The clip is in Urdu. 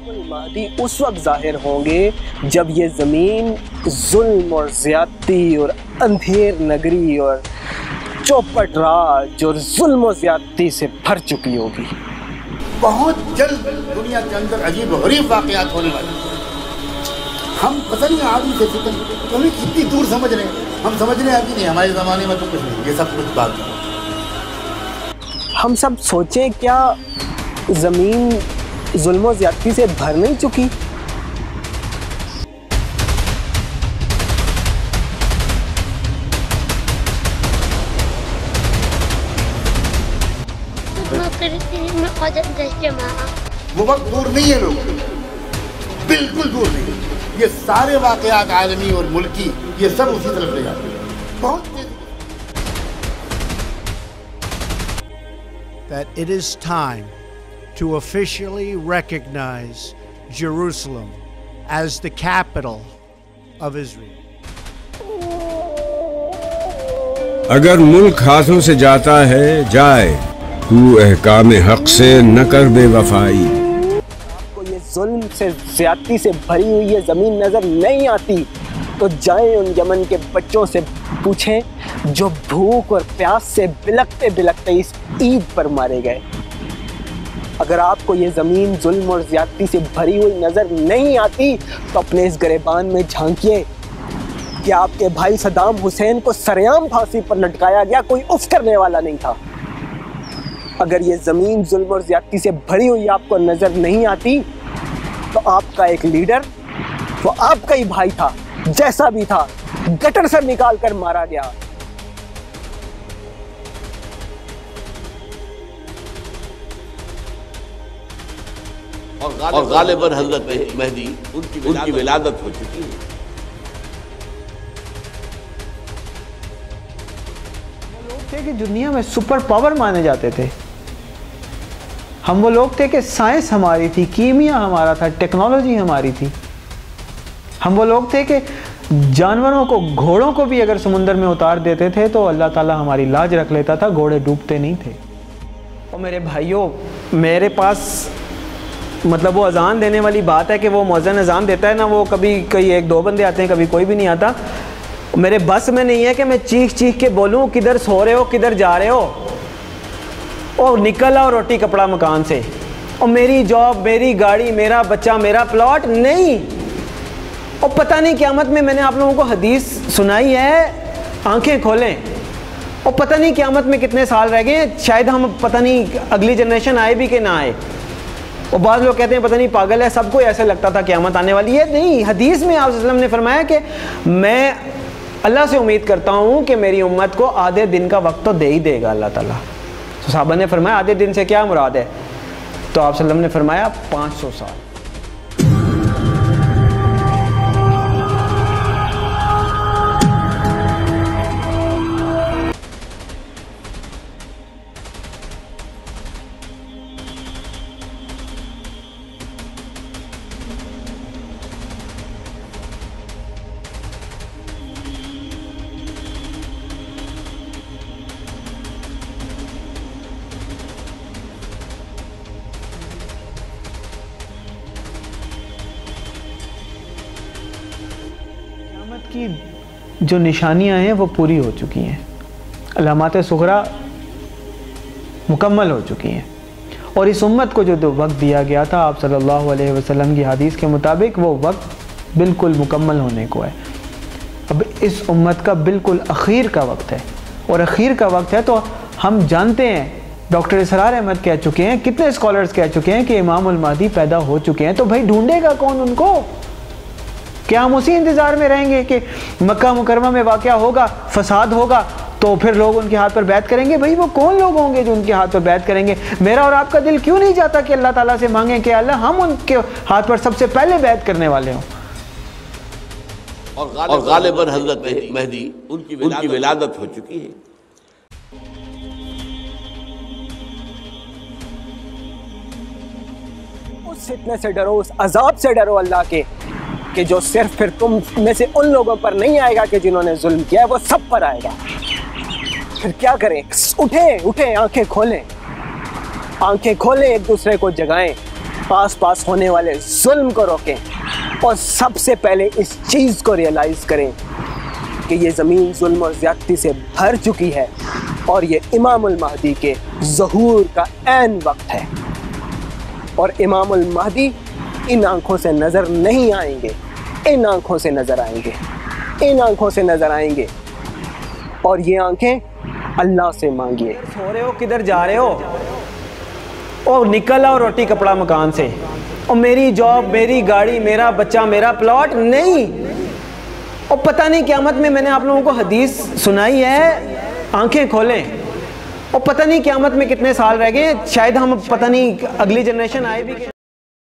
المہدی اس وقت ظاہر ہوں گے جب یہ زمین ظلم اور زیادتی اور اندھیر نگری اور چوپٹ راج اور ظلم و زیادتی سے بھر چکی ہوگی۔ بہت جلد دنیا کے اندر عجیب و غریب واقعات ہونے والے ہیں۔ ہم پتہ نہیں آدمی سے فکر کبھی کتنی دور سمجھ رہے ہیں، ہم سمجھ رہے ہیں ابھی نہیں، ہمارے زمانے میں تو کچھ نہیں، یہ سب کچھ بات ہے۔ ہم سب سوچیں کیا زمین ظلم و زیادتی سے بھر نہیں چکی؟ وہ وقت دور نہیں ہے لوگ، بالکل دور نہیں ہے۔ یہ سارے واقعات عالمی اور ملکی یہ سب اسی طرف لے جاتے ہیں بہت تیزی۔ That it is time to officially recognize Jerusalem as the capital of Israel. اگر ملک ہاتھوں سے جاتا ہے جائے، تو احکام حق سے نہ کر بے وفائی۔ آپ کو یہ ظلم سے زیادتی سے بھری ہوئی یہ زمین نظر نہیں آتی تو جائیں ان یمن کے بچوں سے پوچھیں جو بھوک اور پیاس سے بلکتے بلکتے اس عید پر مارے گئے۔ اگر آپ کو یہ زمین ظلم اور زیادتی سے بھری ہوئی نظر نہیں آتی تو اپنے اس گریبان میں جھانکیے کہ آپ کے بھائی صدام حسین کو سرعام پھانسی پر لٹکایا گیا، کوئی اف کرنے والا نہیں تھا۔ اگر یہ زمین ظلم اور زیادتی سے بھری ہوئی آپ کو نظر نہیں آتی تو آپ کا ایک لیڈر، وہ آپ کا ہی بھائی تھا، جیسا بھی تھا، گٹر سے نکال کر مارا گیا۔ اور غالباً حضرت مہدی ان کی ولادت ہو چکی ہے۔ وہ لوگ تھے کہ دنیا میں سپر پاور مانے جاتے تھے۔ ہم وہ لوگ تھے کہ سائنس ہماری تھی، کیمیا ہمارا تھا، ٹیکنالوجی ہماری تھی۔ ہم وہ لوگ تھے کہ جانوروں کو، گھوڑوں کو بھی اگر سمندر میں اتار دیتے تھے تو اللہ تعالیٰ ہماری لاج رکھ لیتا تھا، گھوڑے ڈوبتے نہیں تھے۔ اور میرے بھائیوں، میرے پاس مطلب وہ اذان دینے والی بات ہے کہ وہ مؤذن اذان دیتا ہے نا، وہ کبھی کوئی ایک دو بندے آتے ہیں، کبھی کوئی بھی نہیں آتا۔ میرے بس میں نہیں ہے کہ میں چیخ چیخ کے بولوں کدھر سو رہے ہو، کدھر جا رہے ہو، اور نکل آؤ روٹی کپڑا مکان سے، اور میری جاب، میری گاڑی، میرا بچہ، میرا پلاٹ نہیں۔ اور پتہ نہیں قیامت میں نے آپ لوگوں کو حدیث سنائی ہے، آنکھیں کھولیں، اور پتہ نہیں قیامت میں کتنے سال رہ گئے ہیں، شاید ہم پتہ نہیں اگلی جنریشن آئے بھی کہ نہ آئے۔ اور بعض لوگ کہتے ہیں پتہ نہیں پاگل ہے، سب کو ایسے لگتا تھا قیامت آنے والی ہے۔ نہیں، حدیث میں آپ صلی اللہ علیہ وسلم نے فرمایا کہ میں اللہ سے امید کرتا ہوں کہ میری امت کو آدھے دن کا وقت تو دے ہی دے گا اللہ تعالیٰ۔ تو صحابہ نے فرمایا آدھے دن سے کیا مراد ہے؟ تو آپ صلی اللہ علیہ وسلم نے فرمایا 500 سال۔ کی جو نشانیاں ہیں وہ پوری ہو چکی ہیں، علامات صغریٰ مکمل ہو چکی ہیں، اور اس امت کو جو وقت دیا گیا تھا آپ صلی اللہ علیہ وسلم کی حدیث کے مطابق وہ وقت بالکل مکمل ہونے کو ہے۔ اب اس امت کا بالکل اخیر کا وقت ہے، اور اخیر کا وقت ہے تو ہم جانتے ہیں، ڈاکٹر اسرار احمد کہہ چکے ہیں، کتنے اسکالرز کہہ چکے ہیں کہ امام المہدی پیدا ہو چکے ہیں، تو بھائی ڈھونڈے گا کون ان کو؟ کیا ہم اسی انتظار میں رہیں گے کہ مکہ مکرمہ میں واقعہ ہوگا، فساد ہوگا تو پھر لوگ ان کے ہاتھ پر بیعت کریں گے؟ بھائی وہ کون لوگ ہوں گے جو ان کے ہاتھ پر بیعت کریں گے؟ میرا اور آپ کا دل کیوں نہیں جاتا کہ اللہ تعالیٰ سے مانگیں کہ اللہ ہم ان کے ہاتھ پر سب سے پہلے بیعت کرنے والے ہوں؟ اور غالباً حضرت مہدی ان کی ولادت ہو چکی ہے۔ اس فتنے سے ڈرو، اس عذاب سے ڈرو اللہ کے، کہ جو صرف پھر تم میں سے ان لوگوں پر نہیں آئے گا کہ جنہوں نے ظلم کیا ہے، وہ سب پر آئے گا۔ پھر کیا کریں؟ اٹھیں، آنکھیں کھولیں، ایک دوسرے کو جگائیں، آس پاس ہونے والے ظلم کو روکیں اور سب سے پہلے اس چیز کو ریئلائز کریں کہ یہ زمین ظلم اور زیادتی سے بھر چکی ہے اور یہ امام المہدی کے ظہور کا عین وقت ہے، اور امام المہدی ان آنکھوں سے نظر نہیں آئیں گے، ان آنکھوں سے نظر آئیں گے، ان آنکھوں سے نظر آئیں گے، اور یہ آنکھیں اللہ سے مانگیے۔ سو رہے ہو، کدھر جا رہے ہو؟ اور نکل آؤ روٹی کپڑا مکان سے، اور میری جاب، میری گاڑی، میرا بچہ، میرا پلاٹ نہیں۔ اور پتہ نہیں قیامت میں نے آپ لوگوں کو حدیث سنائی ہے، آنکھیں کھولیں، اور پتہ نہیں قیامت میں کتنے سال رہ گئے، شاید ہم پتہ نہیں اگلی جنریشن آئے بھی